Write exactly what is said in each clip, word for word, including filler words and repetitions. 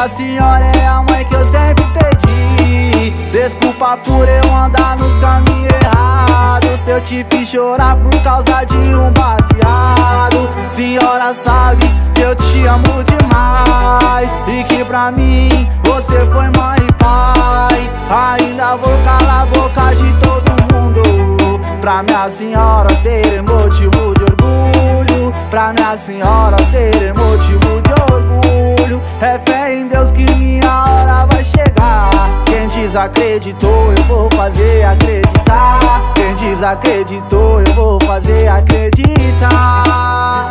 Nossa Senhora é a mãe que eu sempre pedi. Desculpa por eu andar nos caminhos errados, se eu te fiz chorar por causa de um baseado. Senhora sabe que eu te amo demais e que pra mim você foi mãe e pai. Ainda vou calar a boca de todo mundo pra minha senhora ser motivo de orgulho. Pra minha senhora ser motivo de orgulho. É fé em Deus que minha hora vai chegar. Quem desacreditou eu vou fazer acreditar. Quem desacreditou eu vou fazer acreditar.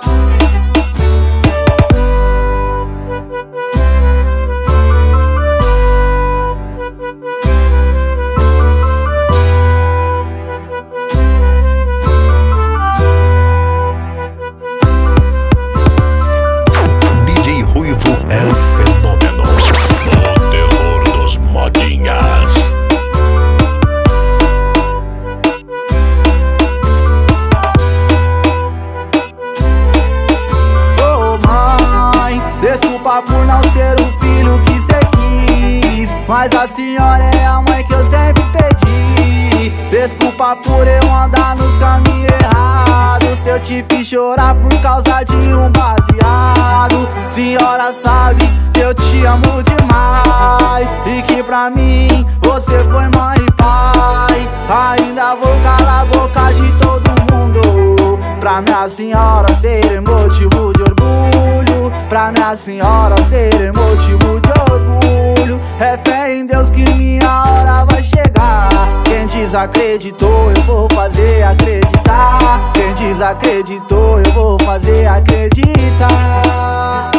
É o fenômeno, o terror dos modinhas. Oh mãe, desculpa por não ser o filho que cê quis, mas a senhora é a mãe que eu sempre pedi. Desculpa por eu andar nos caminhos errados, se eu te fiz chorar por causa de um baseado. Senhora sabe que eu te amo demais e que pra mim você foi mãe e pai. Ainda vou calar a boca de todo mundo pra minha senhora ser motivo de orgulho. Pra minha senhora ser motivo de orgulho. É fé em Deus que minha hora vai chegar. Quem desacreditou eu vou fazer acreditar. Quem desacreditou eu vou fazer acreditar.